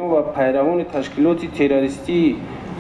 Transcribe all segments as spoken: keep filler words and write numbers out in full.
ва пайравони ташкилоти террористии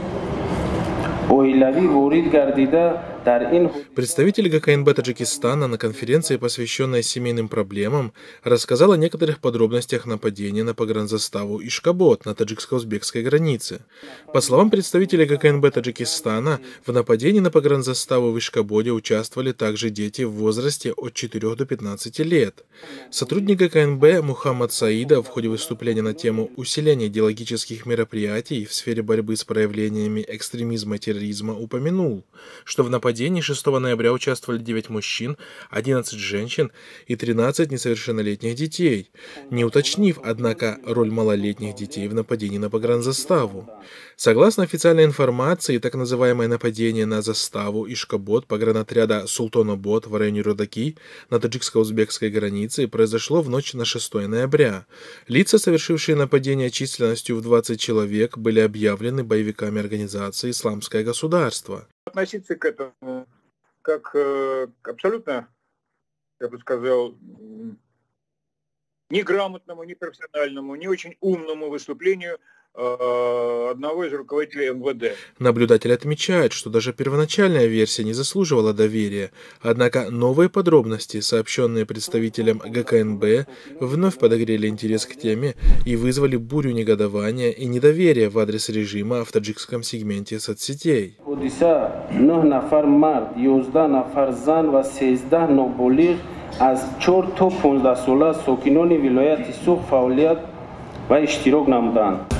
оилавӣ ворид гардида. Представитель ГКНБ Таджикистана на конференции, посвященной семейным проблемам, рассказал о некоторых подробностях нападения на погранзаставу Ишкобод на таджикско-узбекской границе. По словам представителя ГКНБ Таджикистана, в нападении на погранзаставу в Ишкободе участвовали также дети в возрасте от четырёх до пятнадцати лет. Сотрудник ГКНБ Мухаммад Саида в ходе выступления на тему усиления идеологических мероприятий в сфере борьбы с проявлениями экстремизма и терроризма упомянул, что в нападении В нападении шестого ноября участвовали девять мужчин, одиннадцать женщин и тринадцать несовершеннолетних детей, не уточнив, однако, роль малолетних детей в нападении на погранзаставу. Согласно официальной информации, так называемое нападение на заставу Ишкобод погранотряда Султонобод в районе Рудаки на таджикско-узбекской границе произошло в ночь на шестое ноября. Лица, совершившие нападение численностью в двадцать человек, были объявлены боевиками организации «Исламское государство». Относиться к этому как э, к абсолютно, я бы сказал, неграмотному, непрофессиональному, не очень умному выступлению э, одного из руководителей эм вэ дэ. Наблюдатель отмечает, что даже первоначальная версия не заслуживала доверия, однако новые подробности, сообщенные представителям ГКНБ, вновь подогрели интерес к теме и вызвали бурю негодования и недоверия в адрес режима в таджикском сегменте соцсетей. نه نفر مرد، یازده نفر زن و سیزده نابالغ از چهار تا پانزده ساله ساکنان ولایت سوخ فعالیت و اشتراک نمودند.